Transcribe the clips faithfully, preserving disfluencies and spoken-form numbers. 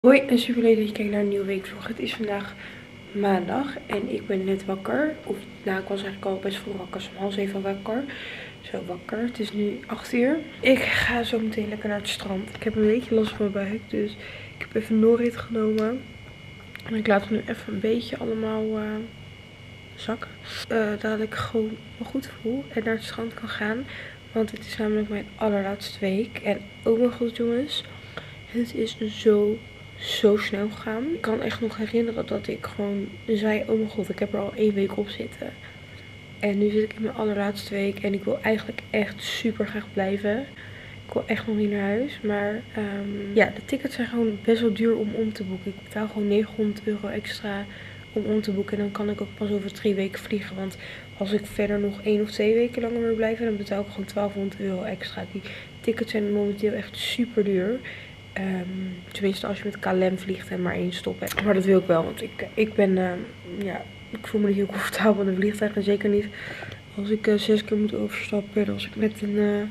Hoi en super leuk dat je kijkt naar een nieuwe weekvlog. Het is vandaag maandag en ik ben net wakker. Of nou, ik was eigenlijk al best vroeg wakker. Om half zeven wakker. Zo wakker. Het is nu acht uur. Ik ga zo meteen lekker naar het strand. Ik heb een beetje last van mijn buik, dus ik heb even Norit genomen. En ik laat het nu even een beetje allemaal uh, zakken. Uh, dat ik gewoon me goed voel en naar het strand kan gaan. Want het is namelijk mijn allerlaatste week. En oh mijn god jongens, het is zo... zo snel gegaan. Ik kan echt nog herinneren dat ik gewoon zei, oh mijn god, ik heb er al één week op zitten. En nu zit ik in mijn allerlaatste week en ik wil eigenlijk echt super graag blijven. Ik wil echt nog niet naar huis. Maar um, ja, de tickets zijn gewoon best wel duur om om te boeken. Ik betaal gewoon negenhonderd euro extra om om te boeken. En dan kan ik ook pas over drie weken vliegen. Want als ik verder nog één of twee weken langer wil blijven, dan betaal ik gewoon twaalfhonderd euro extra. Die tickets zijn momenteel echt super duur. Um, tenminste als je met K L M vliegt en maar één stop hebt. Maar dat wil ik wel, want ik, ik ben, uh, ja, ik voel me niet heel comfortabel in een vliegtuig. En zeker niet als ik uh, zes keer moet overstappen. En als ik met een, uh,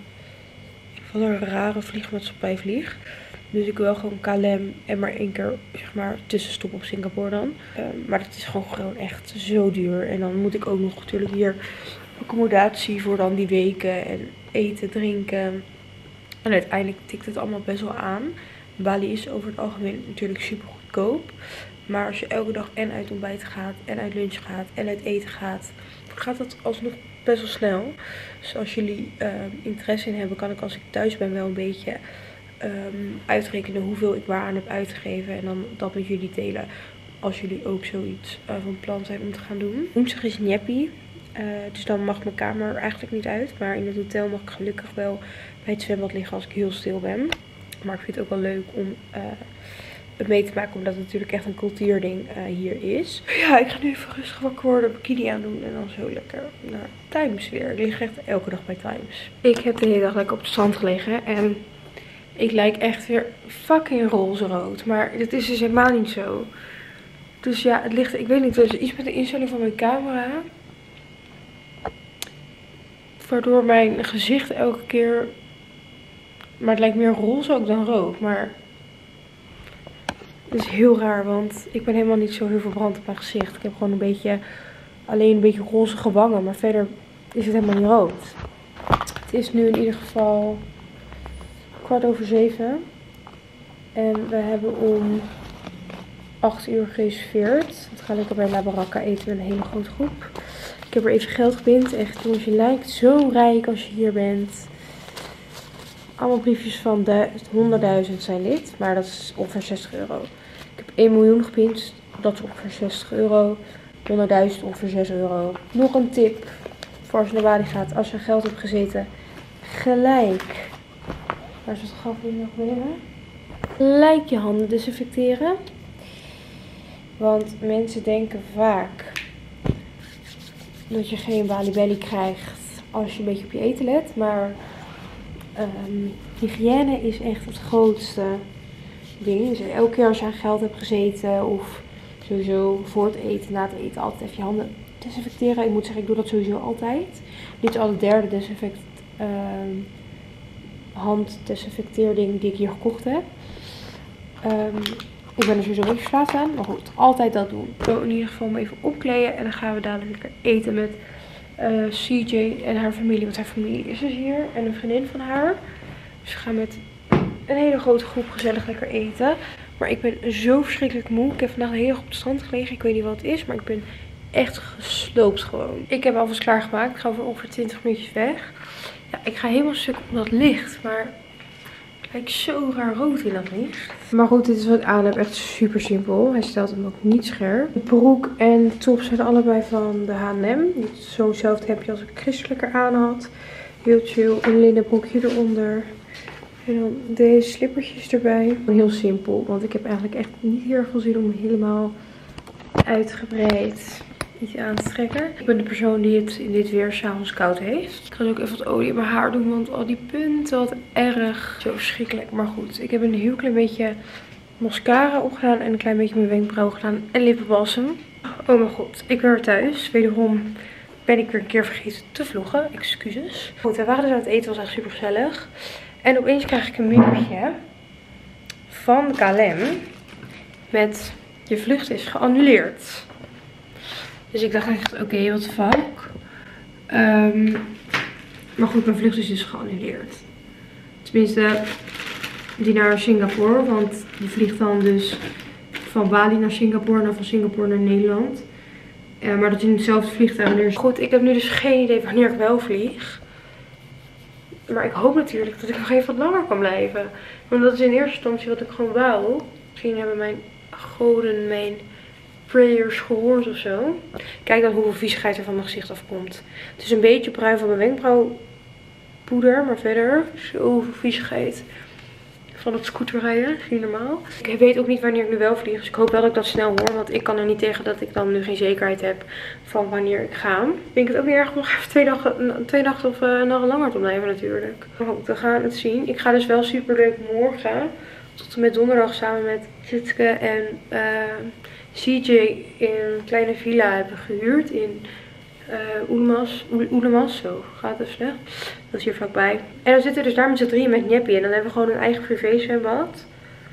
van een rare vliegmaatschappij vlieg. Dus ik wil gewoon K L M en maar één keer, zeg maar, tussenstop op Singapore dan. Um, maar dat is gewoon, gewoon echt zo duur. En dan moet ik ook nog natuurlijk hier accommodatie voor dan die weken. En eten, drinken. En uiteindelijk tikt het allemaal best wel aan. Bali is over het algemeen natuurlijk super goedkoop. Maar als je elke dag en uit ontbijt gaat, en uit lunch gaat, en uit eten gaat, gaat dat alsnog best wel snel. Dus als jullie uh, interesse in hebben, kan ik als ik thuis ben wel een beetje um, uitrekenen hoeveel ik waaraan heb uitgegeven. En dan dat met jullie delen als jullie ook zoiets uh, van plan zijn om te gaan doen. Woensdag is Njepi. Uh, dus dan mag mijn kamer eigenlijk niet uit. Maar in het hotel mag ik gelukkig wel bij het zwembad liggen als ik heel stil ben. Maar ik vind het ook wel leuk om uh, het mee te maken. Omdat het natuurlijk echt een cultuurding uh, hier is. Ja, ik ga nu even rustig wakker worden. Bikini aandoen. En dan zo lekker naar Times weer. Ik lig echt elke dag bij Times. Ik heb de hele dag lekker op het strand gelegen. En ik lijk echt weer fucking roze rood. Maar dat is dus helemaal niet zo. Dus ja, het ligt... Ik weet niet, er is iets met de instelling van mijn camera. Waardoor mijn gezicht elke keer... Maar het lijkt meer roze ook dan rood. Maar het is heel raar. Want ik ben helemaal niet zo heel verbrand op mijn gezicht. Ik heb gewoon een beetje... Alleen een beetje rozige wangen. Maar verder is het helemaal niet rood. Het is nu in ieder geval... kwart over zeven. En we hebben om acht uur gereserveerd. We gaan lekker bij La Baraka eten met een hele grote groep. Ik heb er even geld gepind. Echt, jongens, je lijkt zo rijk als je hier bent. Allemaal briefjes van honderdduizend zijn dit. Maar dat is ongeveer zestig euro. Ik heb één miljoen gepind. Dat is ongeveer zestig euro. honderdduizend ongeveer zes euro. Nog een tip voor als je naar Bali gaat. Als je geld hebt gezeten. Gelijk. Waar is het gaf hier nog weer? Gelijk je handen desinfecteren. Want mensen denken vaak dat je geen Bali Belly krijgt als je een beetje op je eten let. Maar um, hygiëne is echt het grootste ding. Dus elke keer als je aan geld hebt gezeten of sowieso voor het eten, na het eten, altijd even je handen desinfecteren. Ik moet zeggen, ik doe dat sowieso altijd. Dit is al de derde desinfect, uh, handdesinfecteerding die ik hier gekocht heb. Um, Ik ben er sowieso een beetje verslaafd aan. Maar goed, altijd dat doen. Zo in ieder geval me even opkleden. En dan gaan we dadelijk lekker eten met uh, C J en haar familie. Want haar familie is dus hier. En een vriendin van haar. Dus we gaan met een hele grote groep gezellig lekker eten. Maar ik ben zo verschrikkelijk moe. Ik heb vandaag heel erg op het strand gelegen. Ik weet niet wat het is. Maar ik ben echt gesloopt gewoon. Ik heb alvast klaargemaakt. Ik ga voor ongeveer twintig minuutjes weg. Ja, ik ga helemaal stuk op dat licht. Maar... Kijk, zo raar rood in dat licht. Maar goed, dit is wat ik aan heb. Echt super simpel. Hij stelt hem ook niet scherp. De broek en top zijn allebei van de H en M. Zo'nzelfde hemdje als ik christelijker aan had. Heel chill. Een linnen broekje eronder. En dan deze slippertjes erbij. Heel simpel. Want ik heb eigenlijk echt niet heel erg veel zin om helemaal uitgebreid iets aan te trekken. Ik ben de persoon die het in dit weer 's avonds koud heeft. Ik ga ook even wat olie in mijn haar doen, want al die punten, wat erg. Zo verschrikkelijk. Maar goed, ik heb een heel klein beetje mascara opgedaan en een klein beetje mijn wenkbrauw gedaan en lippenbalsem. Oh mijn god, ik ben weer thuis. Wederom ben ik weer een keer vergeten te vloggen. Excuses. Goed, we waren dus aan het eten, was echt super gezellig. En opeens krijg ik een mailtje van K L M. met je vlucht is geannuleerd. Dus ik dacht echt, oké, okay, what the fuck. Um, maar goed, mijn vlucht is dus geannuleerd. Tenminste, die naar Singapore. Want die vliegt dan dus van Bali naar Singapore en dan van Singapore naar Nederland. Uh, maar dat is in hetzelfde vliegtuig. Dus goed, ik heb nu dus geen idee wanneer ik wel vlieg. Maar ik hoop natuurlijk dat ik nog even wat langer kan blijven. Want dat is in eerste instantie wat ik gewoon wou. Misschien hebben mijn goden mijn prayers gehoord of zo. Kijk dan hoeveel viezigheid er van mijn gezicht afkomt. Het is een beetje bruin van mijn wenkbrauwpoeder. Maar verder zoveel viezigheid van het scooterrijden. Niet normaal. Ik weet ook niet wanneer ik nu wel vlieg. Dus ik hoop wel dat ik dat snel hoor. Want ik kan er niet tegen dat ik dan nu geen zekerheid heb van wanneer ik ga. Ik denk het ook niet erg om nog even twee dagen, twee dagen of uh, nog langer te blijven natuurlijk. Maar goed, we gaan het zien. Ik ga dus wel super leuk morgen. Tot en met donderdag samen met Zitke en uh, C J in een kleine villa hebben gehuurd in uh, Oelemas. Oelemas, zo gaat het slecht. Dat is hier vlakbij. En dan zitten we dus daar met z'n drieën met Njeppie. En dan hebben we gewoon een eigen privé zwembad.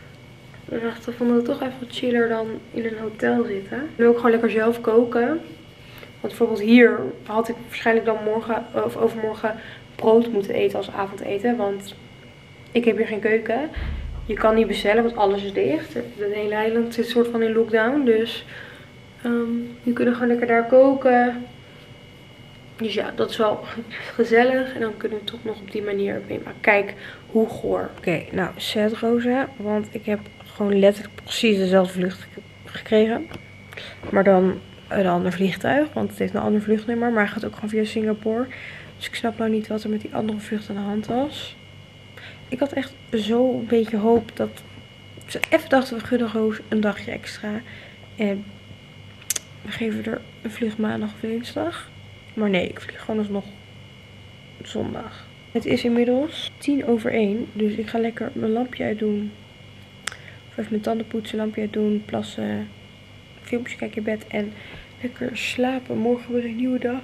En dan vonden we het toch even wat chiller dan in een hotel zitten. En ook gewoon lekker zelf koken. Want bijvoorbeeld hier had ik waarschijnlijk dan morgen of overmorgen brood moeten eten als avondeten. Want ik heb hier geen keuken. Je kan niet bestellen, want alles is dicht. Het hele eiland zit soort van in lockdown. Dus um, je kunt gewoon lekker daar koken. Dus ja, dat is wel gezellig. En dan kunnen we toch nog op die manier meemaken. Kijk hoe goor. Oké, okay, nou, zet Rosa. Want ik heb gewoon letterlijk precies dezelfde vlucht gekregen. Maar dan een ander vliegtuig. Want het heeft een ander vluchtnummer. Maar hij gaat ook gewoon via Singapore. Dus ik snap nou niet wat er met die andere vlucht aan de hand was. Ik had echt zo een beetje hoop dat ze even dachten, we gunnen Roos een dagje extra. En we geven er een vlucht maandag of dinsdag. Maar nee, ik vlieg gewoon alsnog zondag. Het is inmiddels tien over één. Dus ik ga lekker mijn lampje uitdoen. Of even mijn tanden poetsen, lampje uitdoen, plassen. Filmpjes kijken in bed en lekker slapen. Morgen weer een nieuwe dag.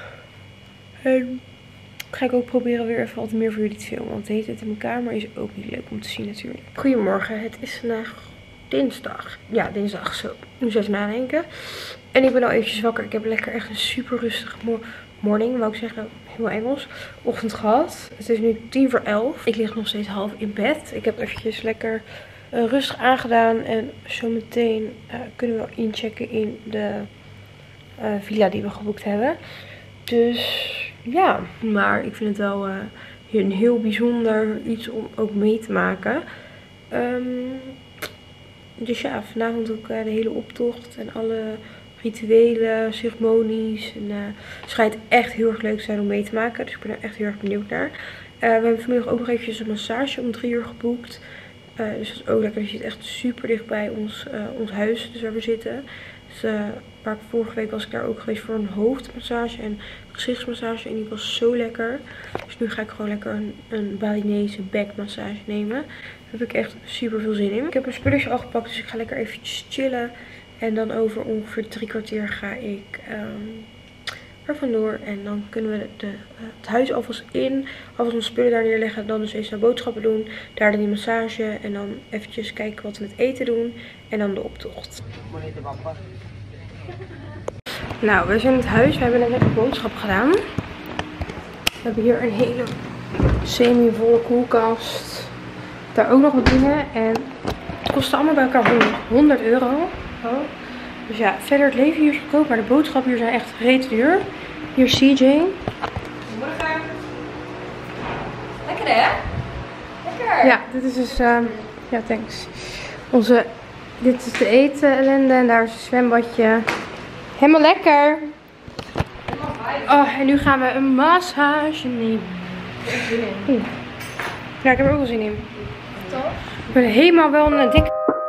En ga ik ook proberen weer even wat meer voor jullie te filmen. Want de hele tijd in mijn kamer is ook niet leuk om te zien natuurlijk. Goedemorgen, het is vandaag dinsdag. Ja, dinsdag zo. Nu eens even nadenken. En ik ben al eventjes wakker. Ik heb lekker echt een super rustige mo morning. Wou ik zeggen, heel Engels. Ochtend gehad. Het is nu tien voor elf. Ik lig nog steeds half in bed. Ik heb eventjes lekker uh, rustig aangedaan. En zometeen uh, kunnen we inchecken in de uh, villa die we geboekt hebben. Dus ja, maar ik vind het wel uh, een heel bijzonder iets om ook mee te maken. Um, dus ja, vanavond ook uh, de hele optocht en alle rituelen, ceremonies. En, uh, het schijnt echt heel erg leuk te zijn om mee te maken. Dus ik ben er echt heel erg benieuwd naar. Uh, we hebben vanmiddag ook nog eventjes een massage om drie uur geboekt. Uh, dus dat is ook lekker. Die zit echt super dicht bij ons, uh, ons huis, dus waar we zitten. Dus, uh, waar ik vorige week was ik daar ook geweest voor een hoofdmassage en gezichtsmassage. En die was zo lekker. Dus nu ga ik gewoon lekker een, een Balinese backmassage nemen. Daar heb ik echt super veel zin in. Ik heb mijn spulletje al gepakt, dus ik ga lekker eventjes chillen. En dan over ongeveer drie kwartier ga ik um, er vandoor. En dan kunnen we de, de, het huis alvast in. Alvast mijn spullen daar neerleggen. Dan dus eens naar boodschappen doen. Daar dan die massage. En dan eventjes kijken wat we met eten doen. En dan de optocht. Nou, we zijn in het huis. We hebben net lekker boodschappen gedaan. We hebben hier een hele semi-volle koelkast. Daar ook nog wat dingen. En het kostte allemaal bij elkaar honderd euro. Oh. Dus ja, verder het leven hier is goedkoop. Maar de boodschappen hier zijn echt reet duur. Hier C J. Goedemorgen. Lekker hè? Lekker. Ja, dit is dus... Uh, ja, thanks. Onze... Dit is de eten ellende. En daar is een zwembadje. Helemaal lekker. Oh, en nu gaan we een massage nemen. Oeh. Ja, ik heb er ook wel zin in. Toch? Ik ben helemaal wel een dikke...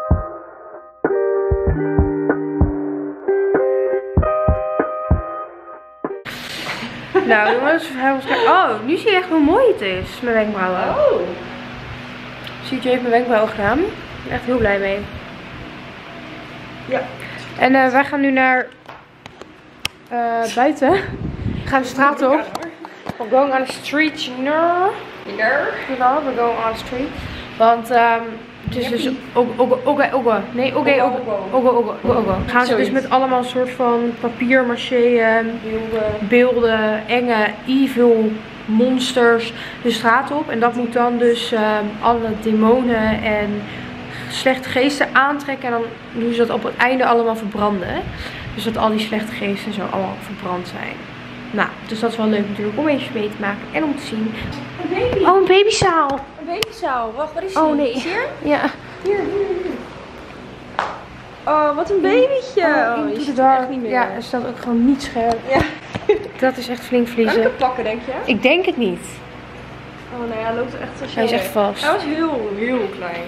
Nou jongens, oh, nu zie je echt hoe mooi het is, mijn wenkbrauwen. Oh. C J heeft mijn wenkbrauwen gedaan. Ik ben echt heel blij mee. Ja. En uh, wij gaan nu naar uh, buiten. We gaan de straat op. We're going on the street, you know. You know? You know, we're going on the street. Want um, Het is dus ogo, ogo, ogo. Nee, ogo, ogo, ogo, ogo, ogo. Gaan ze dus met allemaal een soort van papier-maché beelden. beelden, enge, evil monsters de straat op. En dat moet dan dus um, alle demonen en slechte geesten aantrekken. En dan doen ze dat op het einde allemaal verbranden. Dus dat al die slechte geesten zo allemaal verbrand zijn. Nou, dus dat is wel leuk natuurlijk om even mee te maken en om te zien. Een baby. Oh, een babyzaal. Een babyzaal. Wacht, waar is die? Oh nee. Is hier? Ja. Hier, hier, hier. Oh, wat een babytje. Oh, Oh, je je ziet ziet het er echt niet meer. Ja, er staat ook gewoon niet scherp. Ja. Dat is echt flink Kan vliezen. ik hem pakken, denk je? Ik denk het niet. Oh nee, hij loopt er echt zo snel. Hij is echt weg. vast. Hij was heel, heel klein.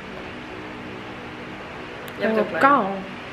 Je hebt Oh, ook klein. kaal.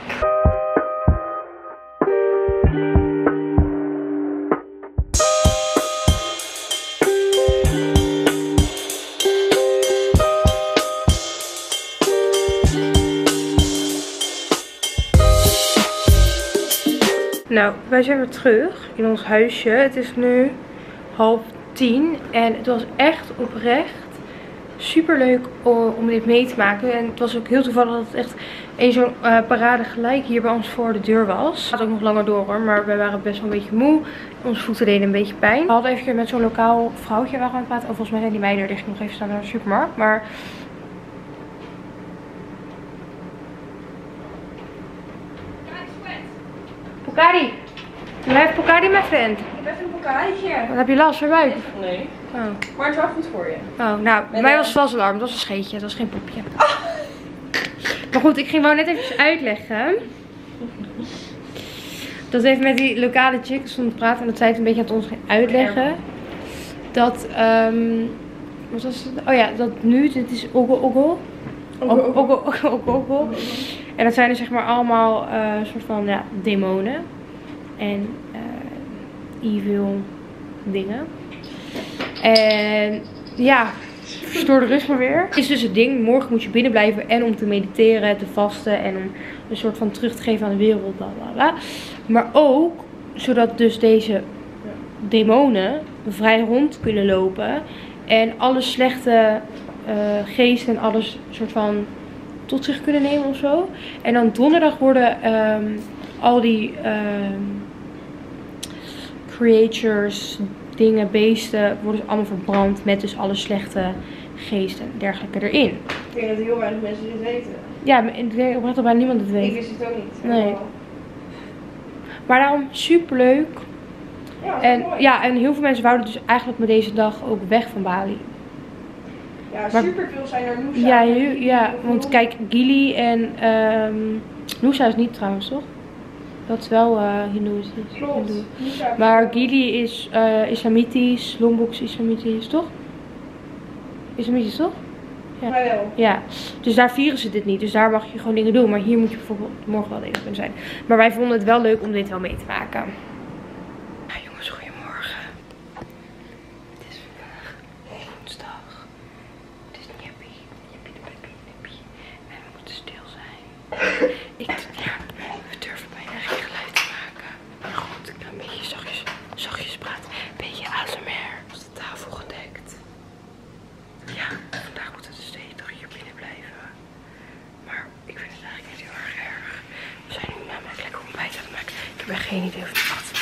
Nou, wij zijn weer terug in ons huisje. Het is nu half tien en het was echt oprecht super leuk om dit mee te maken. En het was ook heel toevallig dat het echt een zo'n uh, parade gelijk hier bij ons voor de deur was. Het gaat ook nog langer door hoor, maar wij waren best wel een beetje moe. Onze voeten deden een beetje pijn. We hadden even met zo'n lokaal vrouwtje waar we aan het praten. Oh, volgens mij zijn die meiden er, die ging nog even staan naar de supermarkt. Maar Pokari, you have Pokari, my friend. Ik heb even een pokaaltje. Wat heb je last van buik? Nee. Oh. Maar het is wel goed voor je. Oh, nou, bij Met mij een- was het valsalarm. Dat was een scheetje, dat was geen popje. Oh. Maar goed, ik ging wou net even uitleggen. Dat even met die lokale chick stond te praten en dat zij het een beetje aan het ons ging uitleggen. Dat, um, wat was het? Oh ja, dat nu, dit is Ogo Ogo. Ogo Ogo Ogo Ogo. En dat zijn dus zeg maar allemaal uh, soort van ja, demonen. En uh, evil dingen. En ja, verstoor de rust maar weer. Is dus het ding, morgen moet je binnen blijven en om te mediteren, te vasten en om een soort van terug te geven aan de wereld, bla bla bla. Maar ook, zodat dus deze demonen vrij rond kunnen lopen en alle slechte uh, geesten en alles soort van tot zich kunnen nemen of zo. En dan donderdag worden um, al die um, creatures, dingen, beesten, worden dus allemaal verbrand met dus alle slechte geesten en dergelijke erin. Ik denk dat heel weinig mensen dit weten. Ja, maar ik denk oprecht dat bijna niemand het weet. Ik wist het ook niet. Nee. Maar daarom super leuk. Ja, En mooi. ja, en heel veel mensen wouden dus eigenlijk met deze dag ook weg van Bali. Ja, Maar- super veel zijn er Noosa. Ja, heel- ja, want kijk, Gili en um, Noosa is niet trouwens, toch? Dat is wel uh, Hindoeïstisch. Klopt. Hindoe. Noosa- Maar Gili is uh, islamitisch, Lombok is islamitisch, toch? Islamitisch, toch? Ja. Maar wel. Ja, dus daar vieren ze dit niet. Dus daar mag je gewoon dingen doen. Maar hier moet je bijvoorbeeld morgen wel dingen kunnen zijn. Maar wij vonden het wel leuk om dit wel mee te maken. Nou jongens, goedemorgen. Het is vandaag woensdag. Het is nippie. Nippie, nippie, nippie. En we moeten stil zijn. Ik, ja, we durven bijna geen geluid te maken. Maar goed, ik ga een beetje zachtjes, zachtjes praten. Een beetje A S M R. Is de tafel gedekt. Ja, vandaag moeten we dus de hele dag hier binnen blijven. Maar ik vind het eigenlijk niet heel erg erg. We zijn nu namelijk lekker ontbijt aan het maken. Ik heb echt geen idee of het wat.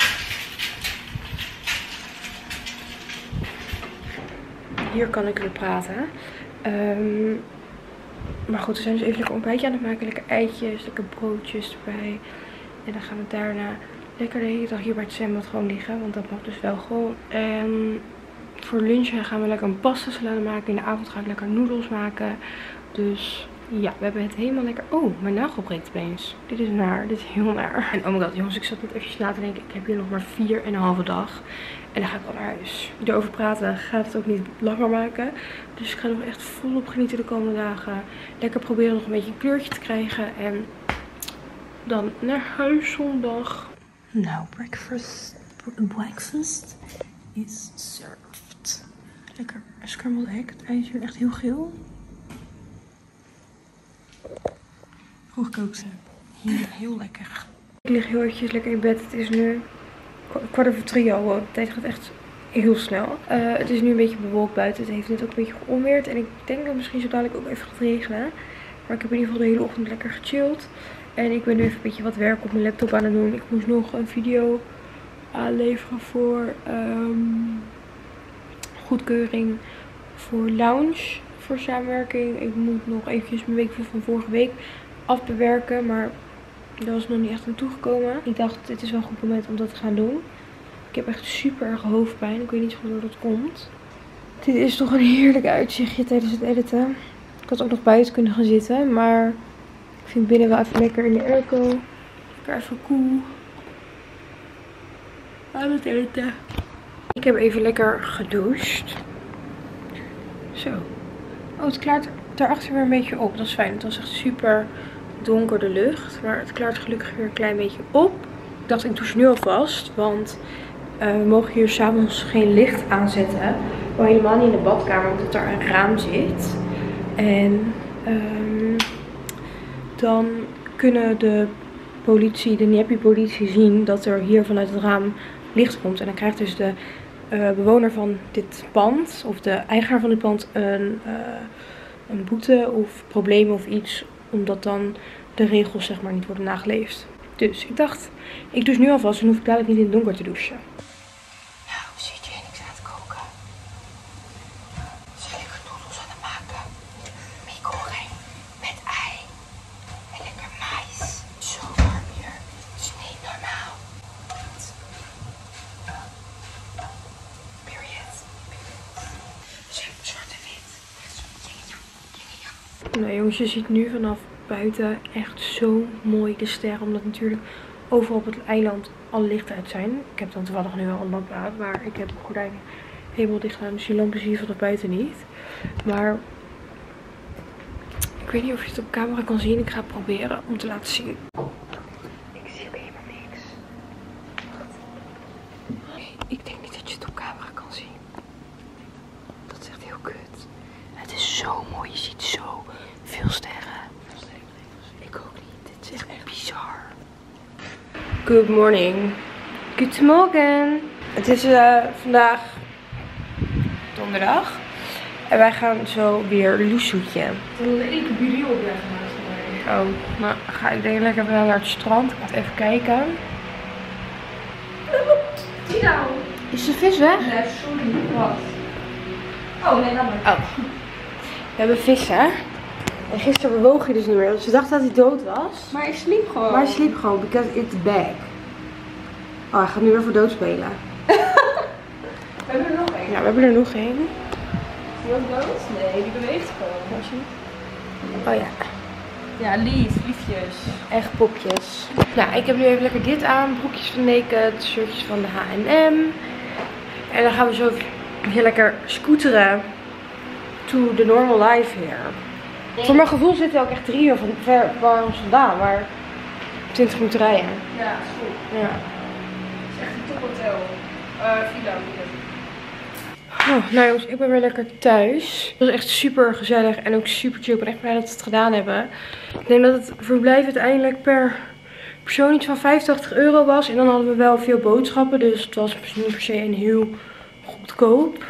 Hier kan ik weer praten. Um, maar goed, we zijn dus even lekker ontbijtje aan het maken. Lekker eitjes, lekker broodjes erbij. En dan gaan we daarna lekker de hele dag hier bij het zwembad gewoon liggen. Want dat mag dus wel gewoon. En voor lunch gaan we lekker een pasta salade maken. In de avond ga ik lekker noedels maken. Dus ja, we hebben het helemaal lekker. Oh, mijn nagel breekt opeens. Dit is naar. Dit is heel naar. En oh my god, jongens, ik zat net even na te denken. Ik heb hier nog maar vier en een halve dag. En dan ga ik al naar huis. Erover praten gaat het ook niet langer maken. Dus ik ga er nog echt volop genieten de komende dagen. Lekker proberen nog een beetje een kleurtje te krijgen. En dan naar huis zondag. Nou, breakfast. Breakfast is served. Lekker scrambled egg. Het ijs is hier echt heel geel. Goed gekookt. Hier, heel lekker. Ik lig heel eventjes lekker in bed. Het is nu kwart over drie al. De tijd gaat echt heel snel. Uh, het is nu een beetje bewolkt buiten. Het heeft net ook een beetje geonweerd. En ik denk dat het misschien zo dadelijk ook even gaat regenen. Maar ik heb in ieder geval de hele ochtend lekker gechilled. En ik ben nu even een beetje wat werk op mijn laptop aan het doen. Ik moest nog een video aanleveren voor um, goedkeuring voor Lounge. Voor samenwerking. Ik moet nog eventjes mijn week van vorige week afbewerken. Maar daar was nog niet echt aan toegekomen. Ik dacht, dit is wel een goed moment om dat te gaan doen. Ik heb echt super erg hoofdpijn. Ik weet niet zo goed hoe dat komt. Dit is toch een heerlijk uitzichtje tijdens het editen. Ik had ook nog buiten kunnen gaan zitten. Maar ik vind binnen wel even lekker in de airco. Lekker even koel. Aan het editen. Ik heb even lekker gedoucht. Zo. Oh, het klaart daarachter weer een beetje op. Dat is fijn. Het was echt super donker de lucht. Maar het klaart gelukkig weer een klein beetje op. Ik dacht, ik douche nu alvast. Want uh, we mogen hier s'avonds geen licht aanzetten. Oh, helemaal niet in de badkamer. Omdat daar een raam zit. En um, dan kunnen de politie, de Nyepi politie zien dat er hier vanuit het raam licht komt. En dan krijgt dus de uh, bewoner van dit pand, of de eigenaar van dit pand, een, uh, een boete of problemen of iets. Omdat dan de regels zeg maar niet worden nageleefd. Dus ik dacht, ik douche nu alvast en hoef ik dadelijk niet in het donker te douchen. Nou, zit je niks aan het koken? Zal ik er noedels aan het maken? Mikkelring met ei en lekker mais. Zo warm hier. Het is niet normaal. Period. Zwart en wit. Nou jongens, je ziet nu vanaf buiten echt zo mooi de sterren. Omdat natuurlijk overal op het eiland alle lichten uit zijn. Ik heb dan toevallig nu wel een lamp aan. Maar ik heb de gordijnen helemaal dicht gedaan. Dus die lampen zie je vanaf buiten niet. Maar ik weet niet of je het op camera kan zien. Ik ga het proberen om te laten zien. Ik zie ook helemaal niks. Nee, ik denk niet dat je het op camera kan zien. Dat is echt heel kut. Het is zo mooi. Je ziet zo veel sterren. Ik ook niet. Dit is echt bizar. Good morning. Good morning. Het is uh, vandaag donderdag. En wij gaan zo weer loesoetje. We wilden één keer video opleggen maar. Oh, nou ga ik denk lekker wel naar het strand. Ik ga even kijken. Zie nou. Is de vis weg? Nee, sorry. Wat? Oh nee, dan maar. Oh. We hebben vissen. En gisteren bewoog hij dus niet meer. Dus we dachten dat hij dood was. Maar ik sliep gewoon. Maar hij sliep gewoon, because it's back. Oh, hij gaat nu weer voor dood spelen. We hebben er nog één. Ja, we hebben er nog één. Is die ook dood? Nee, die beweegt gewoon. Oh ja, Ja, lief. Liefjes. echt popjes. Nou, ik heb nu even lekker dit aan. Broekjes van Naked, shirtjes van de H en M. En dan gaan we zo heel lekker scooteren to the normal life here. Voor mijn gevoel zitten we ook echt drie uur van ver van ons vandaan, maar twintig minuten rijden. Ja, is goed. Ja. Het is echt een tophotel. Uh, villa. Oh, nou jongens, ik ben weer lekker thuis. Het was echt super gezellig en ook super chill. Ik ben echt blij dat we het gedaan hebben. Ik denk dat het verblijf uiteindelijk per persoon iets van vijfentachtig euro was. En dan hadden we wel veel boodschappen, dus het was niet per se een heel goedkoop.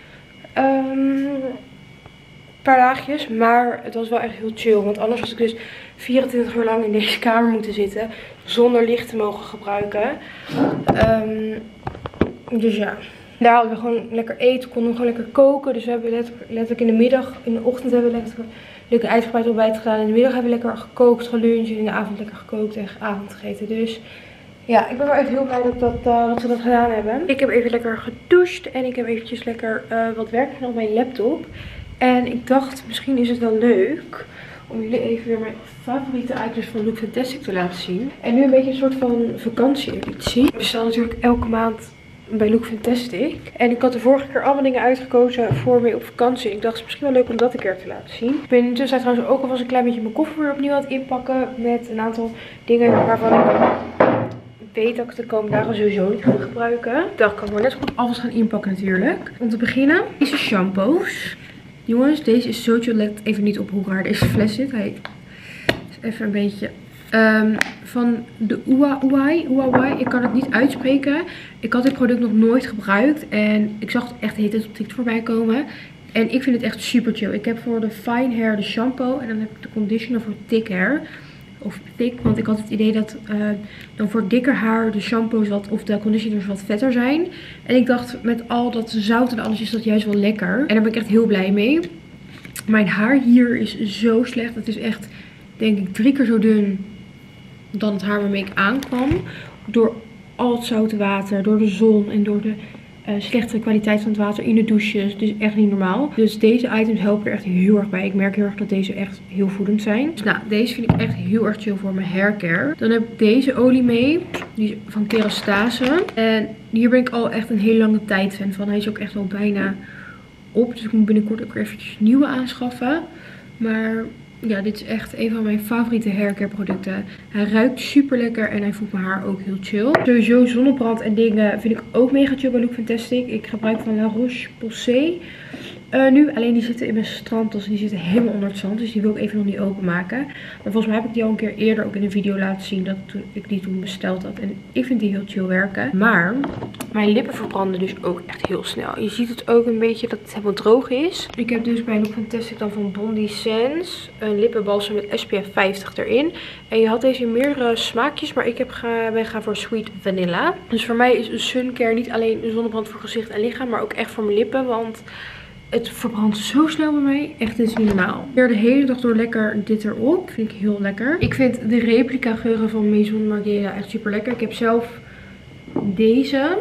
Um, Een paar dagjes, maar het was wel echt heel chill. Want anders was ik dus vierentwintig uur lang in deze kamer moeten zitten. Zonder licht te mogen gebruiken. Um, dus ja. Daar hadden we gewoon lekker eten. Konden we gewoon lekker koken. Dus we hebben letterlijk, letterlijk in de middag, in de ochtend hebben we lekker, lekker uitgebreid ontbijt gedaan. In de middag hebben we lekker gekookt, geluncht. En in de avond lekker gekookt en avond gegeten. Dus ja, ik ben wel echt heel blij dat, dat, uh, dat we dat gedaan hebben. Ik heb even lekker gedoucht. En ik heb eventjes lekker uh, wat werk gedaan op mijn laptop. En ik dacht, misschien is het wel leuk om jullie even weer mijn favoriete items van Look Fantastic te laten zien. En nu een beetje een soort van vakantie-editie. We staan natuurlijk elke maand bij Look Fantastic. En ik had de vorige keer allemaal dingen uitgekozen voor mee op vakantie. Ik dacht, het is misschien wel leuk om dat een keer te laten zien. Ik ben intussen trouwens ook alvast een klein beetje mijn koffer weer opnieuw aan het inpakken. Met een aantal dingen waarvan ik weet dat ik de komende dagen sowieso niet ga gebruiken. Ik dacht, ik kan maar net zo goed alvast gaan inpakken natuurlijk. Om te beginnen, deze shampoos. Jongens, deze is zo chill. Let even niet op hoe raar deze fles zit. Hij is even een beetje Um, van de Huawei. Huawei. Ik kan het niet uitspreken. Ik had dit product nog nooit gebruikt. En ik zag het echt de hele tijd op TikTok voorbij komen. En ik vind het echt super chill. Ik heb voor de fine hair de shampoo. En dan heb ik de conditioner voor thick hair. Of thick. Want ik had het idee dat uh, dan voor dikker haar de shampoos wat, of de conditioners wat vetter zijn. En ik dacht met al dat zout en alles is dat juist wel lekker. En daar ben ik echt heel blij mee. Mijn haar hier is zo slecht. Het is echt, denk ik, drie keer zo dun dan het haar waarmee ik aankwam. Door al het zoute water, door de zon en door de uh, slechte kwaliteit van het water in de douches. Het is echt niet normaal. Dus deze items helpen er echt heel erg bij. Ik merk heel erg dat deze echt heel voedend zijn. Dus nou, deze vind ik echt heel erg chill voor mijn haircare. Dan heb ik deze olie mee. Die is van Kerastase. En hier ben ik al echt een hele lange tijd fan van. Hij is ook echt al bijna op. Dus ik moet binnenkort ook eventjes nieuwe aanschaffen. Maar ja, dit is echt een van mijn favoriete haircare producten. Hij ruikt super lekker en hij voelt mijn haar ook heel chill. Sowieso zonnebrand en dingen vind ik ook mega chill bij Look Fantastic. Ik gebruik van La Roche-Posay. Uh, nu, alleen die zitten in mijn strandtas. Die zitten helemaal onder het zand. Dus die wil ik even nog niet openmaken. Maar volgens mij heb ik die al een keer eerder ook in een video laten zien. Dat ik die toen besteld had. En ik vind die heel chill werken. Maar mijn lippen verbranden dus ook echt heel snel. Je ziet het ook een beetje dat het helemaal droog is. Ik heb dus bij Look Fantastic dan van Bondi Sense een lippenbalsem met S P F vijftig erin. En je had deze in meerdere smaakjes. Maar ik heb ga, ben gaan voor Sweet Vanilla. Dus voor mij is een suncare niet alleen een zonnebrand voor gezicht en lichaam. Maar ook echt voor mijn lippen. Want het verbrandt zo snel bij mij. Echt, dit is niet normaal. Weer de hele dag door lekker dit erop. Vind ik heel lekker. Ik vind de replica geuren van Maison Margiela echt super lekker. Ik heb zelf deze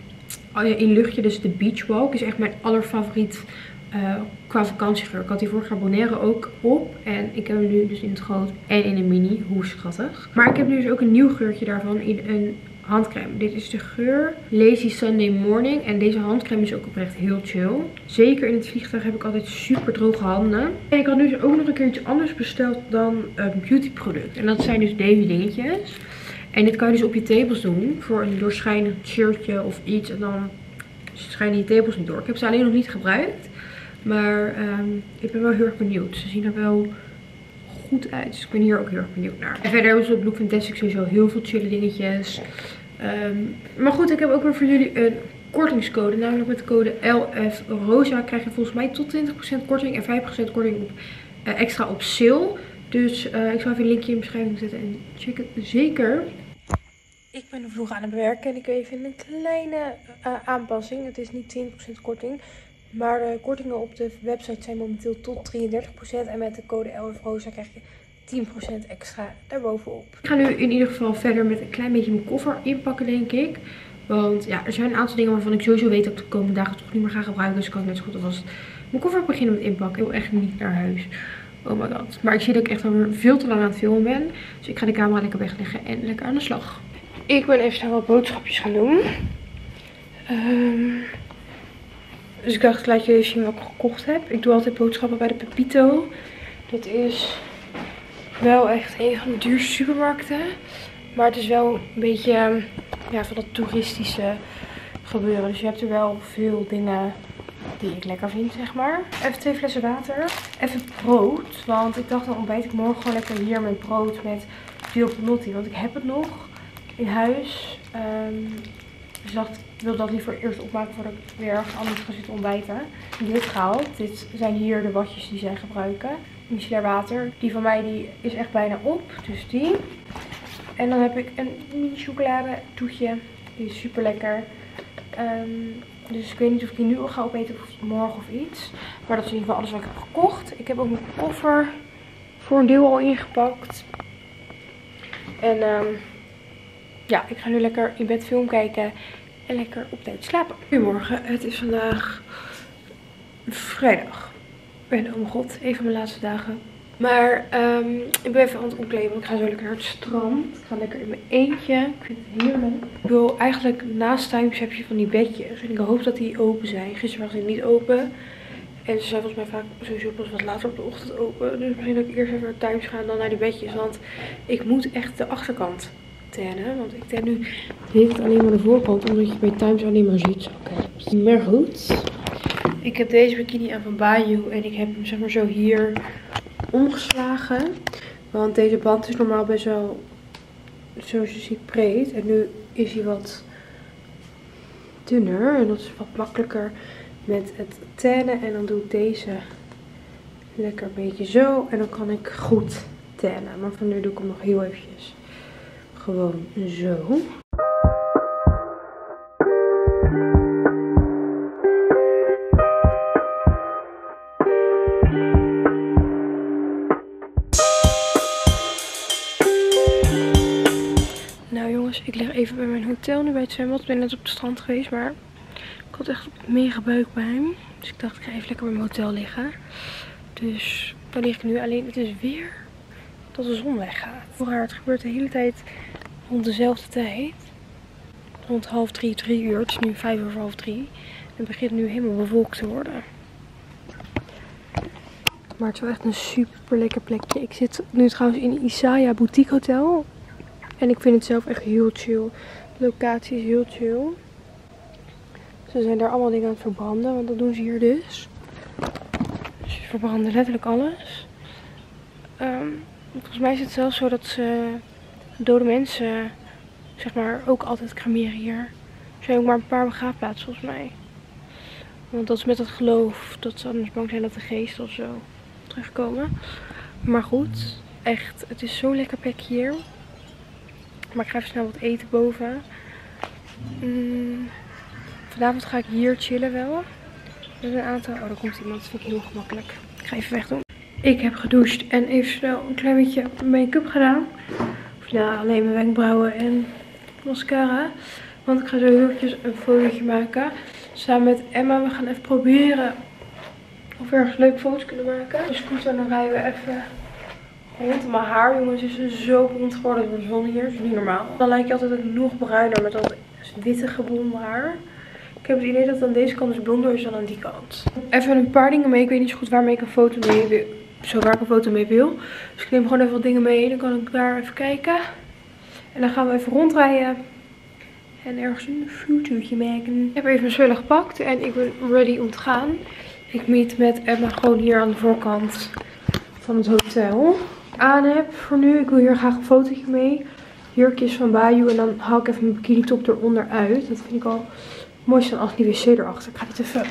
in luchtje. Dus de Beach Walk is echt mijn allerfavoriet uh, qua vakantiegeur. Ik had die vorig jaar Bonaire ook op. En ik heb hem nu dus in het groot en in een mini. Hoe schattig. Maar ik heb nu dus ook een nieuw geurtje daarvan in een handcrème. Dit is de geur Lazy Sunday Morning. En deze handcrème is ook oprecht heel chill. Zeker in het vliegtuig heb ik altijd super droge handen. En ik had nu dus ook nog een keer iets anders besteld dan een beauty product. En dat zijn dus deze dingetjes. En dit kan je dus op je tepels doen. Voor een doorschijnend shirtje of iets. En dan schijnen je tepels niet door. Ik heb ze alleen nog niet gebruikt. Maar um, ik ben wel heel erg benieuwd. Ze zien er wel goed uit. Dus ik ben hier ook heel erg benieuwd naar. En verder hebben ze op Look Fantastic sowieso heel veel chille dingetjes. Um, maar goed, ik heb ook weer voor jullie een kortingscode. Namelijk met de code L F Rosa krijg je volgens mij tot twintig procent korting en vijf procent korting op, uh, extra op sale. Dus uh, ik zal even een linkje in de beschrijving zetten en check het zeker. Ik ben de vlog aan het bewerken en ik heb even een kleine uh, aanpassing. Het is niet twintig procent korting. Maar de kortingen op de website zijn momenteel tot drieëndertig procent. En met de code L F Rosa krijg je tien procent extra daarbovenop. Ik ga nu in ieder geval verder met een klein beetje mijn koffer inpakken, denk ik. Want ja, er zijn een aantal dingen waarvan ik sowieso weet dat ik de komende dagen toch niet meer ga gebruiken. Dus ik kan net zo goed alvast mijn koffer beginnen met inpakken. Ik wil echt niet naar huis. Oh my god. Maar ik zie dat ik echt alweer veel te lang aan het filmen ben. Dus ik ga de camera lekker wegleggen en lekker aan de slag. Ik ben even snel wat boodschapjes gaan doen. Um, dus ik dacht, ik laat jullie even zien wat ik gekocht heb. Ik doe altijd boodschappen bij de Pepito. Dat is wel echt een van de duurste supermarkten. Maar het is wel een beetje ja, van dat toeristische gebeuren. Dus je hebt er wel veel dingen die ik lekker vind, zeg maar. Even twee flessen water. Even brood. Want ik dacht, dan ontbijt ik morgen gewoon lekker hier met brood met Gilpenotti. Want ik heb het nog in huis. Um, dus ik dacht, ik wil dat liever eerst opmaken voordat ik weer anders ga zitten ontbijten. Dit gehaald. Dit zijn hier de watjes die zij gebruiken. Micellair water. Die van mij die is echt bijna op. Dus die. En dan heb ik een mini chocolade toetje. Die is super lekker. Um, dus ik weet niet of ik die nu al ga opeten of morgen of iets. Maar dat is in ieder geval alles wat ik heb gekocht. Ik heb ook mijn koffer voor een deel al ingepakt. En um, ja, ik ga nu lekker in bed film kijken. En lekker op tijd slapen. Goedemorgen, het is vandaag vrijdag. En oh mijn god, even mijn laatste dagen. Maar um, ik ben even aan het omkleden, want ik ga zo lekker naar het strand. Ik ga lekker in mijn eentje. Ik vind het heerlijk. Ik wil eigenlijk naast Times heb je van die bedjes. En ik hoop dat die open zijn. Gisteren waren ze niet open. En ze zijn volgens mij vaak sowieso pas wat later op de ochtend open. Dus misschien dat ik eerst even naar Times ga en dan naar die bedjes. Want ik moet echt de achterkant tannen. Want ik tan nu heet alleen maar de voorkant. Omdat je bij Times alleen maar ziet. Oké. Maar goed. Ik heb deze bikini aan van Bayou. En ik heb hem zeg maar zo hier omgeslagen. Want deze band is normaal best wel, zoals je ziet, breed. En nu is hij wat dunner. En dat is wat makkelijker met het tannen. En dan doe ik deze lekker een beetje zo. En dan kan ik goed tannen. Maar voor nu doe ik hem nog heel eventjes gewoon zo. Nou jongens, ik lig even bij mijn hotel nu bij het zwembad. Ik ben net op het strand geweest, maar ik had echt mega buikpijn. Dus ik dacht, ik ga even lekker bij mijn hotel liggen. Dus daar lig ik nu. Alleen het is weer dat de zon weggaat. Hoe raar, het gebeurt de hele tijd rond dezelfde tijd. Rond half drie, drie uur. Het is nu vijf uur voor half drie. Het begint nu helemaal bewolkt te worden. Maar het is wel echt een super lekker plekje. Ik zit nu trouwens in een Isaya Boutique Hotel. En ik vind het zelf echt heel chill. De locatie is heel chill. Ze zijn daar allemaal dingen aan het verbranden. Want dat doen ze hier dus. Dus ze verbranden letterlijk alles. Um, volgens mij is het zelfs zo dat ze dode mensen, zeg maar, ook altijd cremeren hier. Er zijn ook maar een paar begraafplaatsen volgens mij. Want dat is met het geloof. Dat ze anders bang zijn dat de geesten of zo terugkomen. Maar goed. Echt. Het is zo'n lekker plekje hier. Maar ik ga even snel wat eten boven. Mm, vanavond ga ik hier chillen wel. Met een aantal. Oh, daar komt iemand. Dat vind ik heel gemakkelijk. Ik ga even wegdoen. Ik heb gedoucht en even snel een klein beetje make-up gedaan. Of ja, alleen mijn wenkbrauwen en mascara. Want ik ga zo heel eventjes een fotootje maken. Samen met Emma. We gaan even proberen of we ergens leuke foto's kunnen maken. De scooter, dan rijden we even rond. Mijn haar, jongens, is zo blond geworden door de zon hier. Dat is niet normaal. Dan lijkt je altijd ook nog bruiner met dat witte geblonde haar. Ik heb het idee dat het aan deze kant dus blonder is dan aan die kant. Even een paar dingen mee. Ik weet niet zo goed waarmee ik een foto mee wil. Zo waar ik een foto mee wil. Dus ik neem gewoon even wat dingen mee. Dan kan ik daar even kijken. En dan gaan we even rondrijden. En ergens een fotootje maken. Ik heb even mijn spullen gepakt. En ik ben ready om te gaan. Ik meet met Emma gewoon hier aan de voorkant van het hotel. Aan heb voor nu. Ik wil hier graag een fotootje mee. Jurkjes van Bayou. En dan haal ik even mijn bikini top eronder uit. Dat vind ik al mooi dan als die wc erachter. Ik ga dit even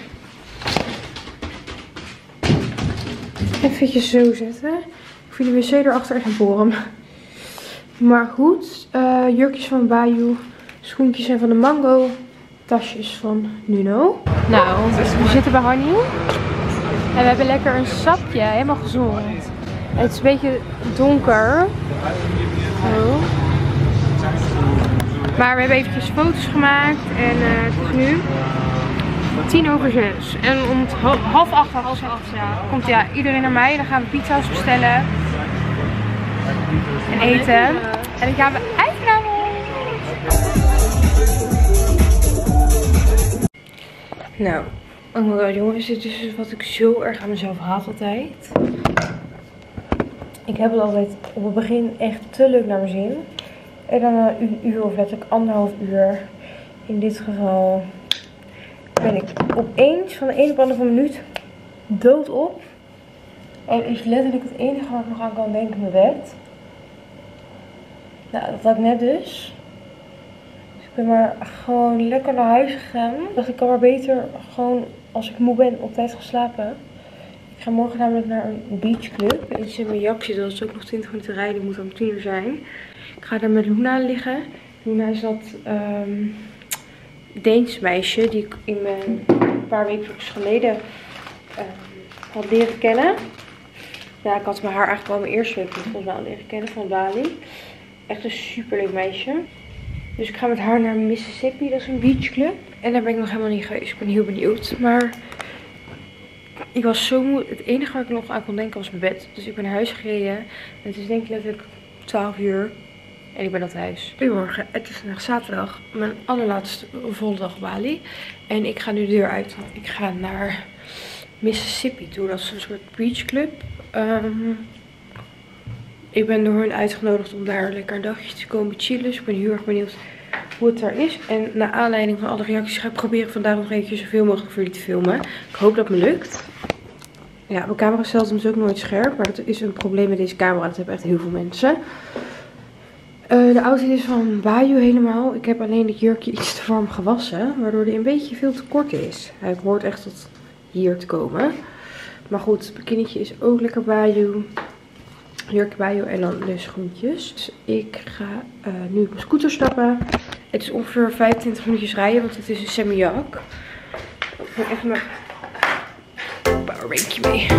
eventjes zo zetten. Ik vind de wc erachter echt een vorm. Maar goed. Uh, jurkjes van Bayou. Schoentjes zijn van de Mango. Tasjes van Nuno. Nou, we zitten bij Honey. En we hebben lekker een sapje. Helemaal gezond. Het is een beetje donker. Zo. Maar we hebben eventjes foto's gemaakt. En uh, het is nu tien over zes. En om half acht, half acht ja, komt ja, iedereen naar mij. Dan gaan we pizza's bestellen. En eten. En dan gaan we uitgaan. Nou, oh my god jongens, dit is dus wat ik zo erg aan mezelf haat altijd. Ik heb het altijd op het begin echt te leuk naar mijn zin. En dan een uur of letterlijk anderhalf uur. In dit geval ben ik opeens van de ene op de andere minuut dood op. En is letterlijk het enige waar ik nog aan kan denken mijn bed. Nou, dat had ik net dus. Dus ik ben maar gewoon lekker naar huis gegaan. Ik dacht ik kan maar beter gewoon als ik moe ben op tijd gaan slapen. Ik ga morgen namelijk naar een beachclub. Iets in mijn jakje, dat is ook nog twintig minuten rijden. Moet om tien uur zijn. Ik ga daar met Luna liggen. Luna is dat um, Deens meisje die ik in mijn een paar weken geleden um, had leren kennen. Ja, ik had mijn haar eigenlijk al mijn eerste week volgens mij al leren kennen van Bali. Echt een super leuk meisje. Dus ik ga met haar naar Mississippi, dat is een beachclub. En daar ben ik nog helemaal niet geweest. Ik ben heel benieuwd. Maar ik was zo moe. Het enige waar ik nog aan kon denken was mijn bed. Dus ik ben naar huis gereden. En het is denk ik letterlijk twaalf uur. En ik ben al thuis. Goedemorgen, het is vandaag zaterdag. Mijn allerlaatste volle dag op Bali. En ik ga nu de deur uit. Want ik ga naar Mississippi toe. Dat is een soort beachclub. Um, ik ben door hun uitgenodigd om daar lekker een dagje te komen chillen. Dus ik ben heel erg benieuwd hoe het daar is. En naar aanleiding van alle reacties ga ik proberen vandaag nog eventjes zoveel mogelijk voor jullie te filmen. Ik hoop dat het me lukt. Ja, mijn camera stelt hem dus ook nooit scherp. Maar dat is een probleem met deze camera. Dat hebben echt heel veel mensen. Uh, de outfit is van Bayou helemaal. Ik heb alleen dit jurkje iets te warm gewassen. Waardoor hij een beetje veel te kort is. Hij hoort echt tot hier te komen. Maar goed, het bikinietje is ook lekker Bayou. Jurkje Bayou en dan de schoentjes. Dus ik ga uh, nu op mijn scooter stappen. Het is ongeveer vijfentwintig minuutjes rijden. Want het is een semi-jak. Ik heb echt mijn powerbankje mee.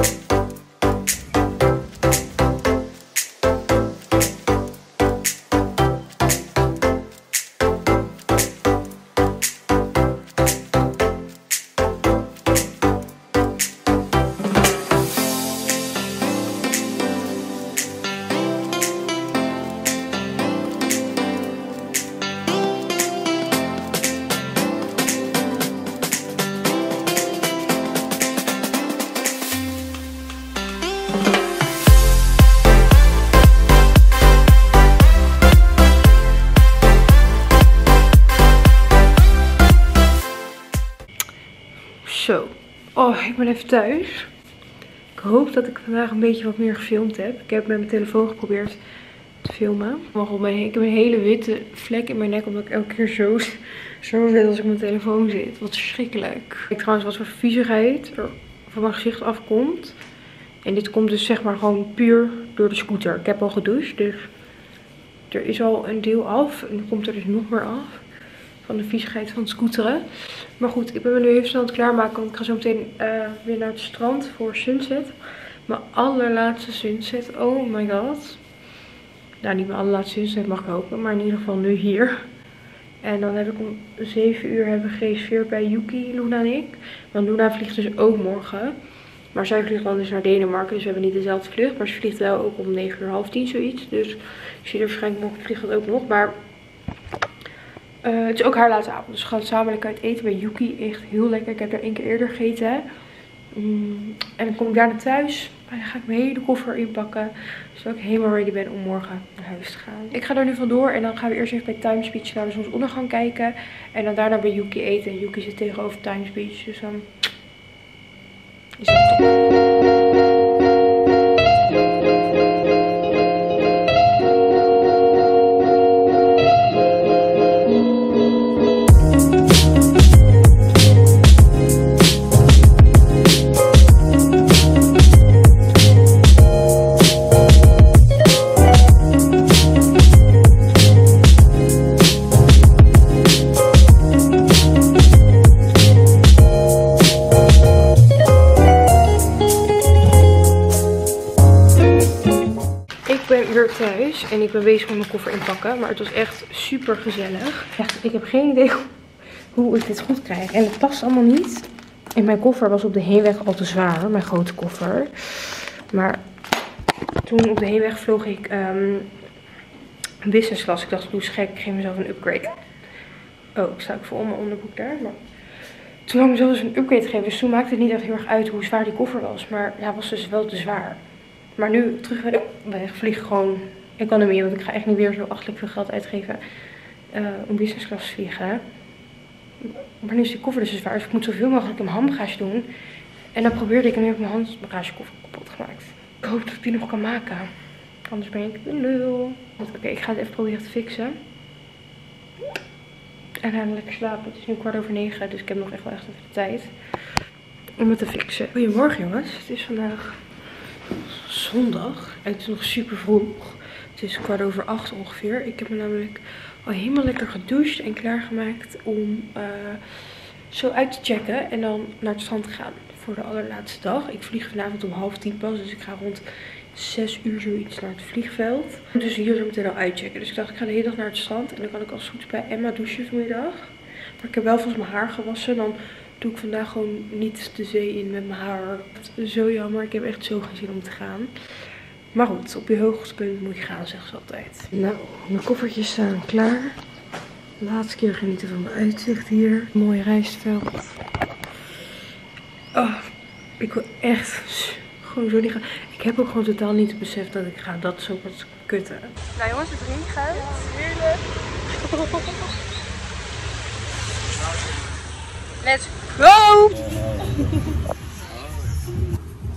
Zo, oh, ik ben even thuis. Ik hoop dat ik vandaag een beetje wat meer gefilmd heb. Ik heb met mijn telefoon geprobeerd te filmen. Ik heb een hele witte vlek in mijn nek, omdat ik elke keer zo, zo zit als ik op mijn telefoon zit. Wat verschrikkelijk. Ik trouwens wat voor viezigheid er van mijn gezicht afkomt. En dit komt dus zeg maar gewoon puur door de scooter. Ik heb al gedoucht, dus er is al een deel af. En dan komt er dus nog meer af. Van de viezigheid van het scooteren. Maar goed, ik ben me nu even snel aan het klaarmaken. Want ik ga zo meteen uh, weer naar het strand voor sunset. Mijn allerlaatste sunset. Oh my god. Nou, niet mijn allerlaatste sunset mag ik hopen. Maar in ieder geval nu hier. En dan heb ik om zeven uur hebben gereserveerd bij Yuki, Luna en ik. Want Luna vliegt dus ook morgen. Maar zij vliegt dan dus naar Denemarken. Dus we hebben niet dezelfde vlucht. Maar ze vliegt wel ook om negen uur, half tien zoiets. Dus ik zie er waarschijnlijk nog. Ik vlieg dat ook nog. Maar Uh, het is ook haar laatste avond. Dus we gaan samen lekker uit eten bij Yuki. Echt heel lekker. Ik heb daar één keer eerder gegeten. Mm, en dan kom ik daarna thuis. En dan ga ik mijn hele koffer inpakken. Zodat ik helemaal ready ben om morgen naar huis te gaan. Ik ga er nu vandoor. En dan gaan we eerst even bij Times Beach naar de zonsondergang kijken. En dan daarna bij Yuki eten. En Yuki zit tegenover Times Beach. Dus dan is dat top. Thuis en ik ben bezig met mijn koffer inpakken, maar het was echt super gezellig. Echt, ik heb geen idee hoe ik dit goed krijg en het past allemaal niet. En mijn koffer was op de heenweg al te zwaar, mijn grote koffer. Maar toen op de heenweg vloog ik um, business class. Ik dacht, doe eens gek, ik geef mezelf een upgrade. Oh, ik sta ook voor mijn onderbroek daar. Maar toen had ik mezelf dus een upgrade gegeven, dus toen maakte het niet echt heel erg uit hoe zwaar die koffer was. Maar ja, het was dus wel te zwaar. Maar nu terug weg vlieg gewoon economie. Want ik ga echt niet weer zo achtelijk veel geld uitgeven uh, om business class te vliegen. Maar nu is die koffer dus zwaar. Dus ik moet zoveel mogelijk in mijn handbagage doen. En dan probeerde ik en nu heb ik mijn handbagagekoffer kapot gemaakt. Ik hoop dat ik die nog kan maken. Anders ben ik een lul. Oké, okay, ik ga het even proberen te fixen. En dan lekker slapen. Het is nu kwart over negen. Dus ik heb nog echt wel echt even de tijd om het te fixen. Goedemorgen jongens. Het is vandaag zondag. En het is nog super vroeg. Het is kwart over acht ongeveer. Ik heb me namelijk al helemaal lekker gedoucht en klaargemaakt om uh, zo uit te checken. En dan naar het strand te gaan voor de allerlaatste dag. Ik vlieg vanavond om half tien pas. Dus ik ga rond zes uur zoiets naar het vliegveld. Dus hier zo meteen al uitchecken. Dus ik dacht ik ga de hele dag naar het strand. En dan kan ik als goed bij Emma douchen vanmiddag. Maar ik heb wel vast mijn haar gewassen. Dan doe ik vandaag gewoon niet de zee in met mijn haar. Zo jammer. Ik heb echt zo geen zin om te gaan. Maar goed, op je hoogtepunt moet je gaan, zegt ze altijd. Nou, mijn koffertjes staan klaar. Laatste keer genieten van mijn uitzicht hier. Mooi rijstveld. Oh, ik wil echt gewoon zo niet gaan. Ik heb ook gewoon totaal niet het besef dat ik ga. Dat is ook wat kutten. Nou jongens, het regent. Heerlijk. Let's go!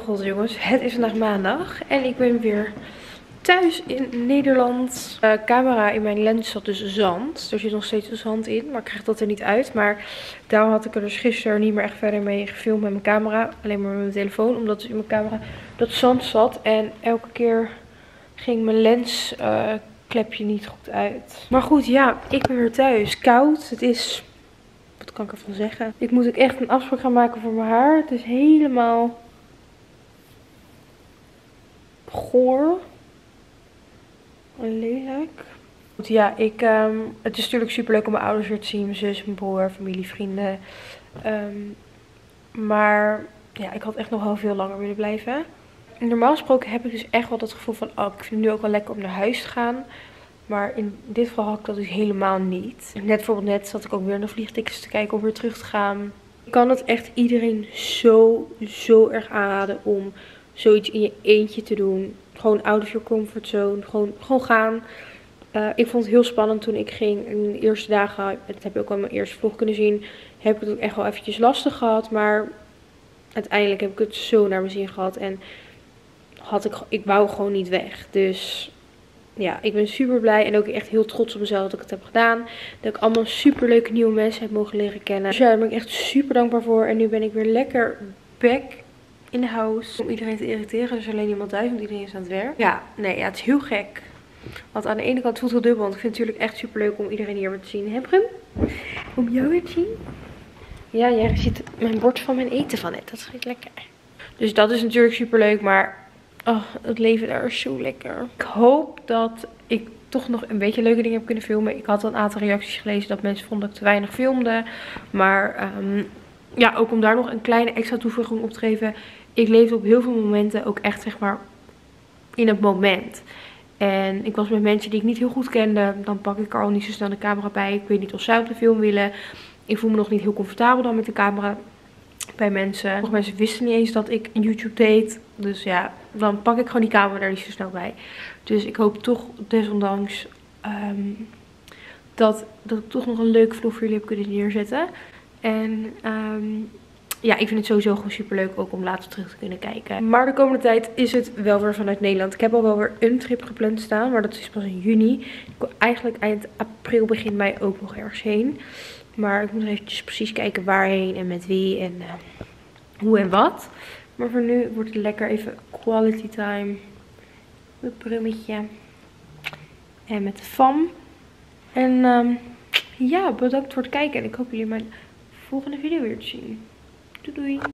god jongens, het is vandaag maandag en ik ben weer thuis in Nederland. De camera in mijn lens zat dus zand. Er zit nog steeds zand in, maar ik krijg dat er niet uit. Maar daarom had ik er dus gisteren niet meer echt verder mee gefilmd met mijn camera. Alleen maar met mijn telefoon, omdat dus in mijn camera dat zand zat. En elke keer ging mijn lensklepje uh, niet goed uit. Maar goed, ja, ik ben weer thuis. Koud, het is... Wat kan ik ervan zeggen? Ik moet ook echt een afspraak gaan maken voor mijn haar. Het is helemaal goor. En lelijk. Ja, ik, um, het is natuurlijk super leuk om mijn ouders weer te zien. Mijn zus, mijn broer, familie, vrienden. Um, maar ja, ik had echt nog wel veel langer willen blijven. En normaal gesproken heb ik dus echt wel dat gevoel van... Oh, ik vind het nu ook wel lekker om naar huis te gaan. Maar in dit geval had ik dat dus helemaal niet. Net bijvoorbeeld net zat ik ook weer naar vliegtickets te kijken om weer terug te gaan. Ik kan het echt iedereen zo, zo erg aanraden om zoiets in je eentje te doen. Gewoon out of your comfort zone. Gewoon, gewoon gaan. Uh, ik vond het heel spannend toen ik ging. In de eerste dagen, dat heb je ook al in mijn eerste vlog kunnen zien, heb ik het ook echt wel eventjes lastig gehad. Maar uiteindelijk heb ik het zo naar mijn zin gehad. En had ik, ik wou gewoon niet weg. Dus... Ja, ik ben super blij en ook echt heel trots op mezelf dat ik het heb gedaan. Dat ik allemaal super leuke nieuwe mensen heb mogen leren kennen. Dus ja, daar ben ik echt super dankbaar voor. En nu ben ik weer lekker back in de house. Om iedereen te irriteren. Er is alleen iemand thuis, want iedereen is aan het werk. Ja, nee, ja, het is heel gek. Want aan de ene kant voelt het heel dubbel. Want ik vind het natuurlijk echt super leuk om iedereen hier weer te zien. Hè, Brum? Om jou weer te zien? Ja, jij ziet mijn bord van mijn eten van net. Dat is echt lekker. Dus dat is natuurlijk super leuk, maar... Oh, het leven daar is zo lekker. Ik hoop dat ik toch nog een beetje leuke dingen heb kunnen filmen. Ik had al een aantal reacties gelezen dat mensen vonden dat ik te weinig filmde. Maar um, ja, ook om daar nog een kleine extra toevoeging op te geven. Ik leefde op heel veel momenten ook echt zeg maar in het moment. En ik was met mensen die ik niet heel goed kende. Dan pak ik er al niet zo snel de camera bij. Ik weet niet of zij op de film willen. Ik voel me nog niet heel comfortabel dan met de camera. Bij mensen. Sommige mensen wisten niet eens dat ik een YouTube deed. Dus ja, dan pak ik gewoon die camera daar niet zo snel bij. Dus ik hoop toch desondanks um, dat, dat ik toch nog een leuk vlog voor jullie heb kunnen neerzetten. En um, ja, ik vind het sowieso gewoon super leuk ook om later terug te kunnen kijken. Maar de komende tijd is het wel weer vanuit Nederland. Ik heb al wel weer een trip gepland staan, maar dat is pas in juni. Ik wil eigenlijk eind april, begin mei ook nog ergens heen. Maar ik moet eventjes precies kijken waarheen en met wie en uh, hoe en wat. Maar voor nu wordt het lekker even quality time. Met Brummetje. En met de fam. En um, ja, bedankt voor het kijken. En ik hoop jullie mijn volgende video weer te zien. Doei doei.